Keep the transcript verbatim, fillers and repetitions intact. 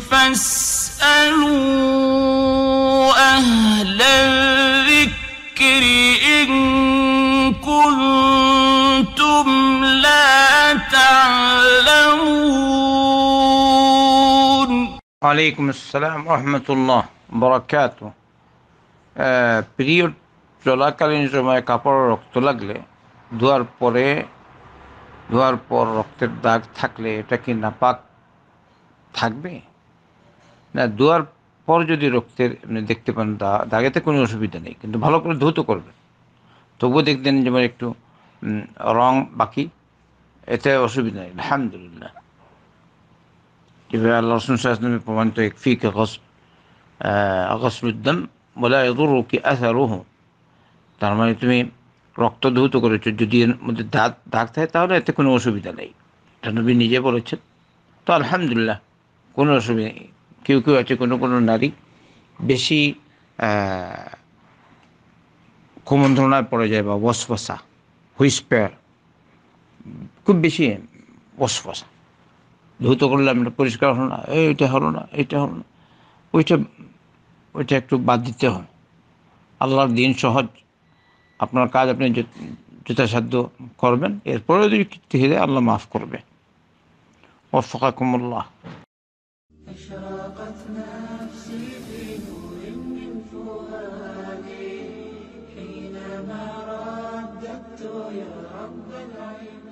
فاسألوا أهل الذكر إن كنتم لا تعلمون ওয়ালাইকুম আসসালাম রহমতুল্লাহ বরকাত। পিরিয়ড চলাকালীন সময় কাপড় রক্ত লাগলে ধোয়ার পরে ধোয়ার পর রক্তের দাগ থাকলে এটা কি নাপাক থাকবে? না, ধোয়ার পর যদি রক্তের আপনি দেখতে পান দাগেতে কোনো অসুবিধা নেই, কিন্তু ভালো করে ধৌত করবেন। তবুও দেখতেন যেমন একটু রং বাকি, এতে অসুবিধা নেই, আলহামদুলিল্লাহ। যেভাবে আল্লাহ রাসূল সাল্লাল্লাহু আলাইহি ওয়াসাল্লাম প্রমাণিত ইয়াকফিকা গসলুদ-দাম ওয়ালা ইয়াদুররুকি আসারুহু। তার মানে তুমি রক্ত ধৌত করেছো, যদি এর মধ্যে দাগ দাগ থাকে তাহলে এতে কোনো অসুবিধা নেই, এটা নবী নিজে বলেছেন। তো আলহামদুলিল্লাহ, কোনো অসুবিধা নেই। কেউ কেউ আছে, কোনো কোনো নারী বেশি কুমন্ত্রণায় পড়ে যায় বা ওয়াসওয়াসা, হুইসপার, খুব বেশি ওয়াসওয়াসা, ধৌত করলাম এটা পরিষ্কার হলো না, এইটা হলো না, এইটা হলো না, ওইটা ওইটা একটু বাদ দিতে হয়। আল্লাহর দিন সহজ, আপনার কাজ আপনি যথাসাধ্য করবেন, এরপরেও যদি কীর্তি হয়ে যায় আল্লাহ মাফ করবে। ওয়াফাকাকুমুল্লাহ। أشرقت نفسي بنور من فؤادي حينما رددت يا رب العباد.